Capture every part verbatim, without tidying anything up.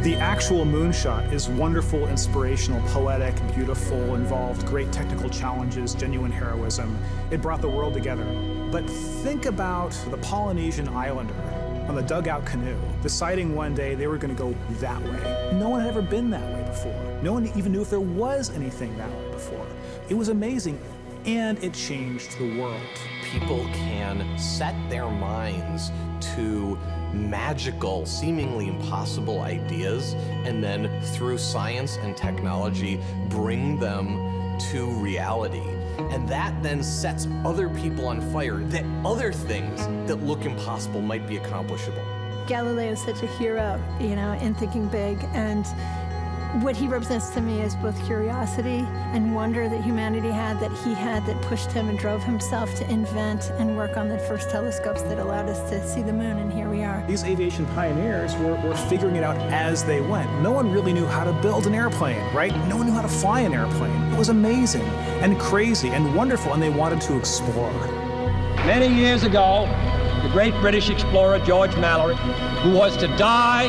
The actual moonshot is wonderful, inspirational, poetic, beautiful, involved great technical challenges, genuine heroism. It brought the world together. But think about the Polynesian islander on the dugout canoe, deciding one day they were going to go that way. No one had ever been that way before. No one even knew if there was anything that way before. It was amazing, and it changed the world. People can set their minds to magical, seemingly impossible ideas, and then through science and technology, bring them to reality. And that then sets other people on fire, that other things that look impossible might be accomplishable. Galileo is such a hero, you know, in thinking big, and what he represents to me is both curiosity and wonder that humanity had, that he had, that pushed him and drove himself to invent and work on the first telescopes that allowed us to see the moon, and here we are. These aviation pioneers were, were figuring it out as they went. No one really knew how to build an airplane, right? No one knew how to fly an airplane. It was amazing and crazy and wonderful, and they wanted to explore. Many years ago, the great British explorer George Mallory, who was to die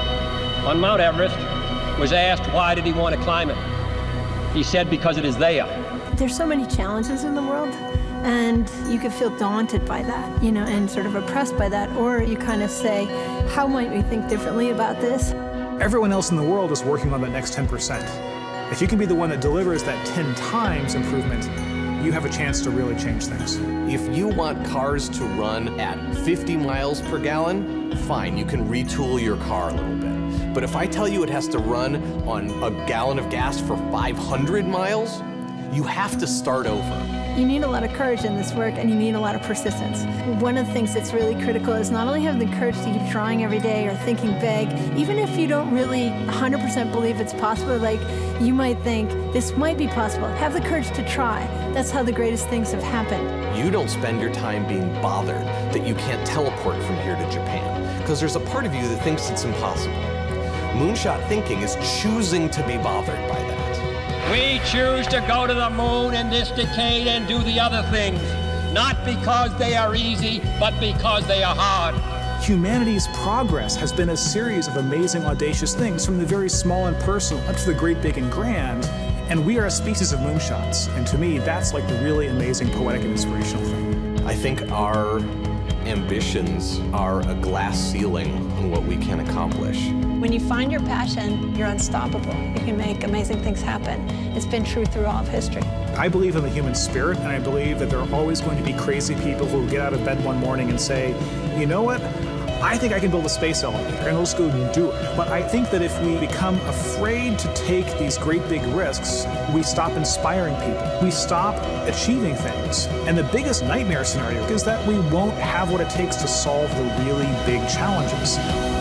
on Mount Everest, was asked why did he want to climb it. He said, because it is there. There's so many challenges in the world, and you can feel daunted by that, you know, and sort of oppressed by that, or you kind of say, how might we think differently about this? Everyone else in the world is working on the next ten percent. If you can be the one that delivers that ten times improvement, you have a chance to really change things. If you want cars to run at fifty miles per gallon, fine, you can retool your car a little bit. But if I tell you it has to run on a gallon of gas for five hundred miles, you have to start over. You need a lot of courage in this work, and you need a lot of persistence. One of the things that's really critical is not only having the courage to keep trying every day or thinking big, even if you don't really one hundred percent believe it's possible, like you might think this might be possible, have the courage to try. That's how the greatest things have happened. You don't spend your time being bothered that you can't teleport from here to Japan, because there's a part of you that thinks it's impossible. Moonshot thinking is choosing to be bothered by that. We choose to go to the moon in this decade and do the other things, not because they are easy, but because they are hard. Humanity's progress has been a series of amazing, audacious things, from the very small and personal up to the great, big, and grand. And we are a species of moonshots. And to me, that's like the really amazing, poetic, and inspirational thing. I think our ambitions are a glass ceiling on what we can accomplish. When you find your passion, you're unstoppable. You can make amazing things happen. It's been true through all of history. I believe in the human spirit, and I believe that there are always going to be crazy people who get out of bed one morning and say, you know what? I think I can build a space elevator, and let's go and do it. But I think that if we become afraid to take these great big risks, we stop inspiring people. We stop achieving things. And the biggest nightmare scenario is that we won't have what it takes to solve the really big challenges.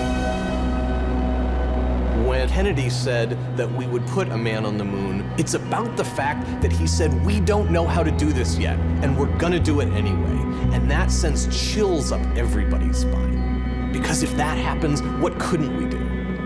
When Kennedy said that we would put a man on the moon, it's about the fact that he said, we don't know how to do this yet, and we're gonna do it anyway. And that sends chills up everybody's spine. Because if that happens, what couldn't we do?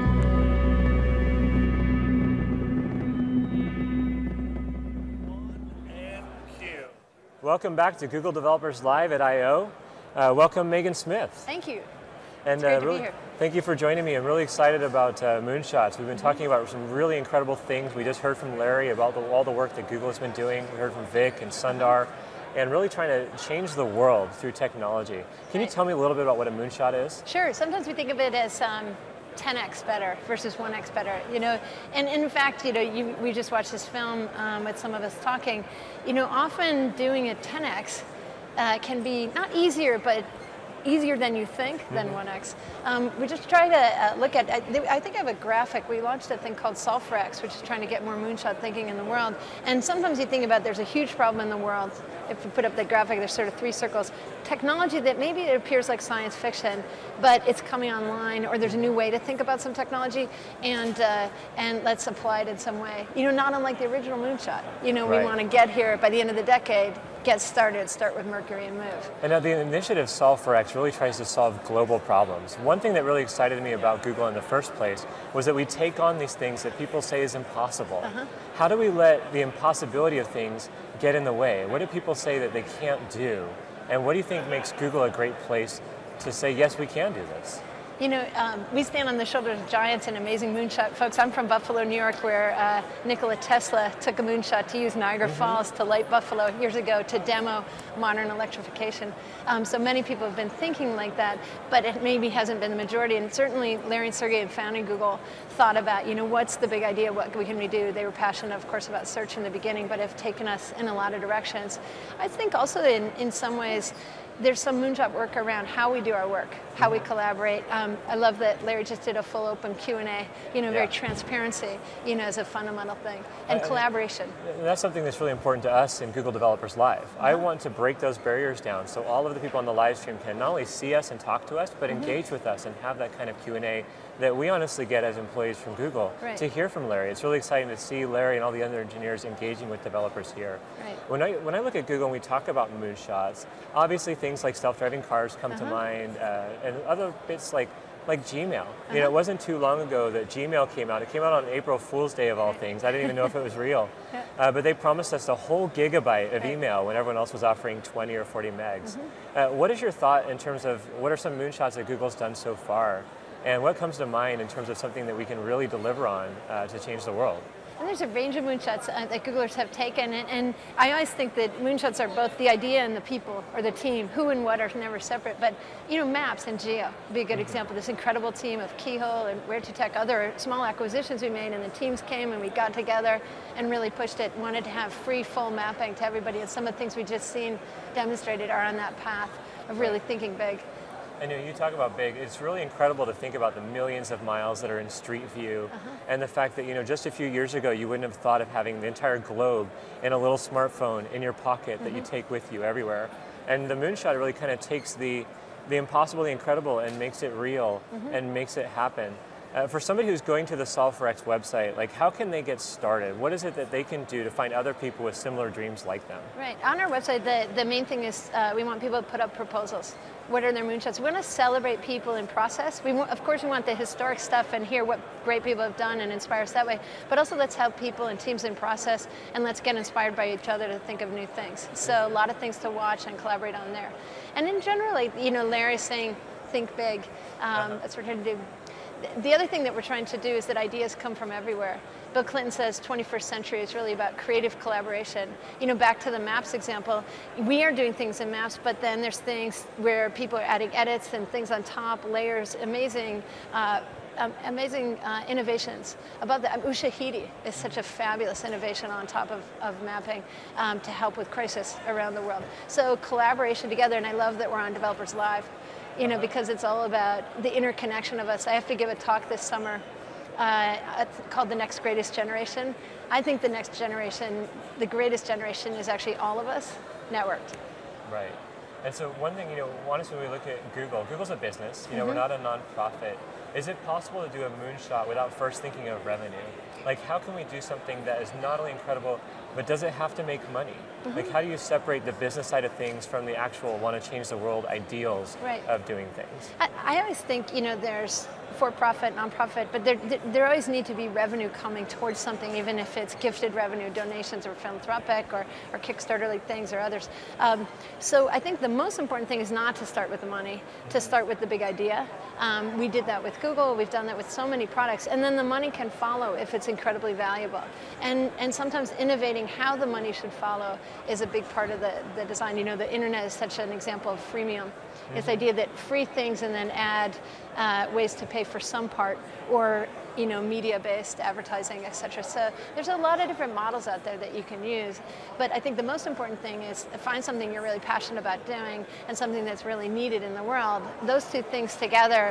And cue. Welcome back to Google Developers Live at I O. Uh, welcome, Megan Smith. Thank you. And it's great uh, to really, be here. Thank you for joining me. I'm really excited about uh, moonshots. We've been talking about some really incredible things. We just heard from Larry about the, all the work that Google has been doing. We heard from Vic and Sundar, and really trying to change the world through technology. Can you tell me a little bit about what a moonshot is? Sure. Sometimes we think of it as um, ten X better versus one X better. You know, and in fact, you know, you, we just watched this film um, with some of us talking. You know, often doing a ten X uh, can be not easier, but easier than you think than mm-hmm. one X. Um, we just try to uh, look at, I, I think I have a graphic, we launched a thing called SolveForX, which is trying to get more moonshot thinking in the world. And sometimes you think about there's a huge problem in the world. If you put up the graphic, there's sort of three circles. Technology that maybe it appears like science fiction, but it's coming online, or there's a new way to think about some technology, and uh, and let's apply it in some way. You know, not unlike the original moonshot. You know, right. We want to get here by the end of the decade, get started, start with Mercury and move. And now the initiative SolveForX really tries to solve global problems. One thing that really excited me about Google in the first place was that we take on these things that people say is impossible. Uh-huh. How do we let the impossibility of things get in the way? What do people say that they can't do? And what do you think makes Google a great place to say, yes, we can do this? You know, um, we stand on the shoulders of giants and amazing moonshot folks. I'm from Buffalo, New York, where uh, Nikola Tesla took a moonshot to use Niagara mm-hmm. Falls to light Buffalo years ago to demo modern electrification. Um, so many people have been thinking like that, but it maybe hasn't been the majority. And certainly Larry and Sergey, in founding Google, thought about, you know, what's the big idea? What can we do? They were passionate, of course, about search in the beginning, but have taken us in a lot of directions. I think also in, in some ways, there's some moonshot work around how we do our work, how we collaborate. Um, I love that Larry just did a full open Q and A, you know, very yeah. transparency, you know, as a fundamental thing, and I, collaboration. And that's something that's really important to us in Google Developers Live. Mm-hmm. I want to break those barriers down so all of the people on the live stream can not only see us and talk to us, but mm-hmm. engage with us and have that kind of Q and A that we honestly get as employees from Google right. to hear from Larry. It's really exciting to see Larry and all the other engineers engaging with developers here. Right. When I when I look at Google and we talk about moonshots, obviously things like self-driving cars come uh-huh. to mind, uh, and other bits like like Gmail. Uh-huh. You know, it wasn't too long ago that Gmail came out. It came out on April Fool's Day of all things. I didn't even know if it was real. Yeah. Uh, but they promised us a whole gigabyte of right. email when everyone else was offering twenty or forty megs. Mm-hmm. uh, what is your thought in terms of what are some moonshots that Google's done so far? And what comes to mind in terms of something that we can really deliver on uh, to change the world? And there's a range of moonshots uh, that Googlers have taken, and, and I always think that moonshots are both the idea and the people, or the team. Who and what are never separate, but you know, maps and geo would be a good mm-hmm. example. This incredible team of Keyhole and Where to Tech, other small acquisitions we made, and the teams came and we got together and really pushed it, wanted to have free, full mapping to everybody, and some of the things we just seen demonstrated are on that path of really thinking big. And you, know, you talk about big, it's really incredible to think about the millions of miles that are in Street View uh-huh. and the fact that, you know, just a few years ago you wouldn't have thought of having the entire globe in a little smartphone in your pocket mm-hmm. that you take with you everywhere. And the moonshot really kind of takes the, the impossible, the incredible, and makes it real mm-hmm. and makes it happen. Uh, for somebody who's going to the Solve for X website, like how can they get started? What is it that they can do to find other people with similar dreams like them? Right, on our website, the, the main thing is uh, we want people to put up proposals. What are their moonshots? We want to celebrate people in process. We want, of course, we want the historic stuff and hear what great people have done and inspire us that way, but also let's help people and teams in process, and let's get inspired by each other to think of new things. So a lot of things to watch and collaborate on there. And in general, you know, Larry's saying, think big. Um, uh-huh. That's what we're trying to do. The other thing that we're trying to do is that ideas come from everywhere. Bill Clinton says twenty-first century is really about creative collaboration. You know, back to the maps example, we are doing things in maps, but then there's things where people are adding edits and things on top, layers, amazing uh, um, amazing uh, innovations. Above that, Ushahidi is such a fabulous innovation on top of, of mapping um, to help with crisis around the world. So collaboration together, and I love that we're on Developers Live. You know, because it's all about the interconnection of us. I have to give a talk this summer uh, called The Next Greatest Generation. I think the next generation, the greatest generation, is actually all of us networked. Right. And so one thing, you know, honestly, when we look at Google, Google's a business. You know, mm-hmm. we're not a nonprofit. Is it possible to do a moonshot without first thinking of revenue? Like, how can we do something that is not only incredible, but does it have to make money? Mm-hmm. Like, how do you separate the business side of things from the actual want to change the world ideals right. of doing things? I, I always think, you know, there's for-profit, nonprofit, but there, there always need to be revenue coming towards something, even if it's gifted revenue, donations, or philanthropic, or, or Kickstarter-like things, or others. Um, so I think the most important thing is not to start with the money, to start with the big idea. Um, we did that with Google, we've done that with so many products, and then the money can follow if it's incredibly valuable. And, and sometimes innovating how the money should follow is a big part of the, the design. You know, the internet is such an example of freemium. Mm-hmm. This idea that free things and then add uh, ways to pay for some part, or you know, media-based advertising, et cetera. So there's a lot of different models out there that you can use. But I think the most important thing is find something you're really passionate about doing and something that's really needed in the world. Those two things together,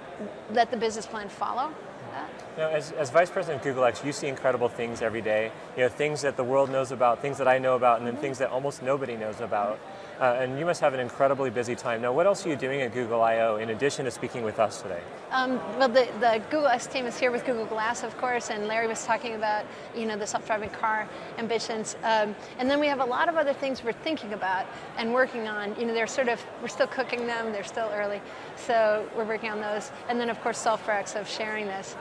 let the business plan follow. Now, as, as Vice President of GoogleX, you see incredible things every day. You know, things that the world knows about, things that I know about, and then mm-hmm. things that almost nobody knows about. Uh, and you must have an incredibly busy time. Now, what else are you doing at Google I O in addition to speaking with us today? Um, well, the, the GoogleX team is here with Google Glass, of course, and Larry was talking about, you know, the self-driving car ambitions. Um, and then we have a lot of other things we're thinking about and working on. You know, they're sort of, we're still cooking them, they're still early. So we're working on those. And then, of course, Solve for X of sharing this. Um,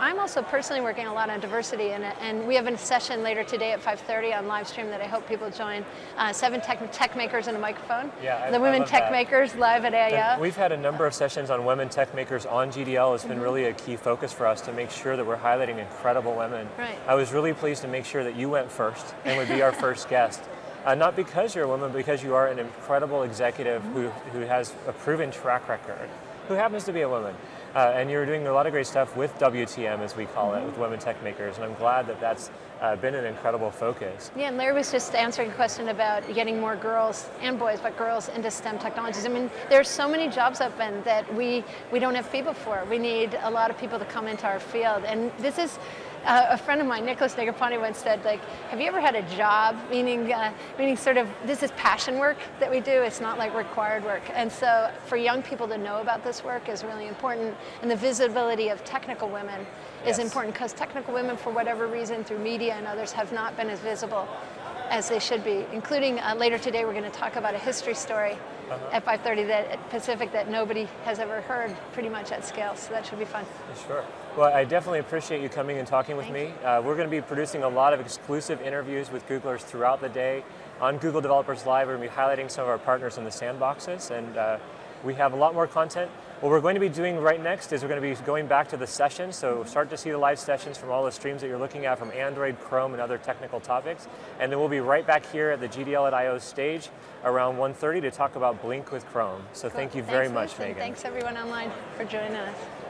I'm also personally working a lot on diversity, and, and we have a session later today at five thirty on live stream that I hope people join. Uh, seven tech, tech makers and a microphone. Yeah, the I, women I tech that. makers live at A I O. And we've had a number of sessions on women tech makers on G D L. It's been mm-hmm. really a key focus for us to make sure that we're highlighting incredible women. Right. I was really pleased to make sure that you went first and would be our first guest. Uh, not because you're a woman, but because you are an incredible executive mm-hmm. who, who has a proven track record, who happens to be a woman. Uh, and you're doing a lot of great stuff with W T M, as we call mm-hmm. it, with Women Tech Makers, and I'm glad that that's uh, been an incredible focus. Yeah, and Larry was just answering a question about getting more girls and boys, but girls into STEM technologies. I mean, there's so many jobs open that we, we don't have people for. We need a lot of people to come into our field, and this is, Uh, a friend of mine, Nicholas Negroponte, once said, like, have you ever had a job, meaning, uh, meaning sort of, this is passion work that we do, it's not like required work. And so for young people to know about this work is really important, and the visibility of technical women is yes. important, because technical women, for whatever reason, through media and others, have not been as visible as they should be, including uh, later today we're going to talk about a history story uh-huh. at five thirty that, at Pacific that nobody has ever heard pretty much at scale, so that should be fun. Sure. Well, I definitely appreciate you coming and talking with Thank me. Uh, we're going to be producing a lot of exclusive interviews with Googlers throughout the day. On Google Developers Live, we're going to be highlighting some of our partners in the sandboxes, and uh, we have a lot more content. What we're going to be doing right next is we're going to be going back to the sessions, so start to see the live sessions from all the streams that you're looking at from Android, Chrome, and other technical topics. And then we'll be right back here at the G D L at I O stage around one thirty to talk about Blink with Chrome. So cool. thank you very Thanks, much, Winston. Megan. Thanks everyone online for joining us.